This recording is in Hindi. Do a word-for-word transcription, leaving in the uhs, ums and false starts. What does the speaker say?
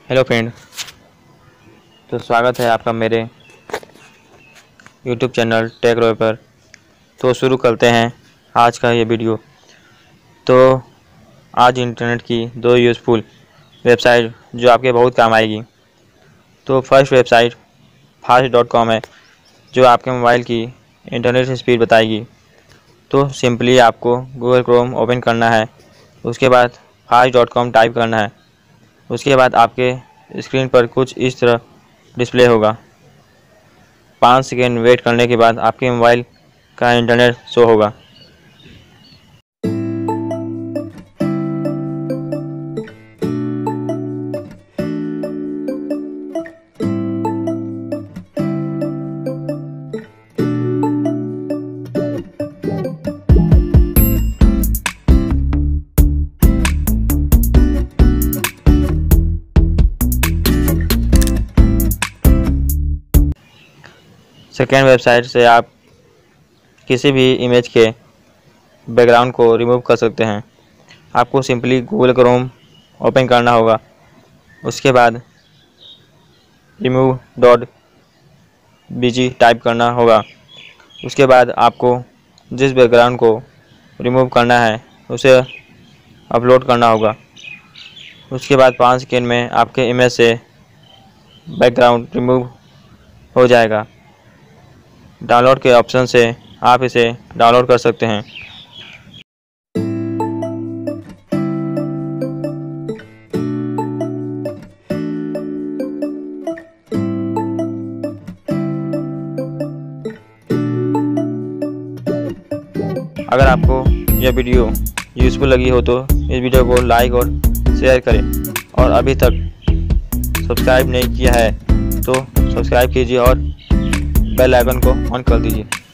हेलो फ्रेंड, तो स्वागत है आपका मेरे यूट्यूब चैनल टेक रॉय पर। तो शुरू करते हैं आज का ये वीडियो। तो आज इंटरनेट की दो यूज़फुल वेबसाइट जो आपके बहुत काम आएगी। तो first website fast dot com है, जो आपके मोबाइल की इंटरनेट स्पीड बताएगी। तो सिंपली आपको गूगल क्रोम ओपन करना है, उसके बाद फास्ट डॉट कॉम टाइप करना है। उसके बाद आपके स्क्रीन पर कुछ इस तरह डिस्प्ले होगा। पाँच सेकेंड वेट करने के बाद आपके मोबाइल का इंटरनेट शो होगा। सेकेंड वेबसाइट से आप किसी भी इमेज के बैकग्राउंड को रिमूव कर सकते हैं। आपको सिंपली गूगल क्रोम ओपन करना होगा, उसके बाद रिमूव डॉट बीजी टाइप करना होगा। उसके बाद आपको जिस बैकग्राउंड को रिमूव करना है उसे अपलोड करना होगा। उसके बाद पाँच सेकेंड में आपके इमेज से बैकग्राउंड रिमूव हो जाएगा। डाउनलोड के ऑप्शन से आप इसे डाउनलोड कर सकते हैं। अगर आपको यह वीडियो यूज़फुल लगी हो तो इस वीडियो को लाइक और शेयर करें, और अभी तक सब्सक्राइब नहीं किया है तो सब्सक्राइब कीजिए और बेल आइकन को ऑन कर दीजिए।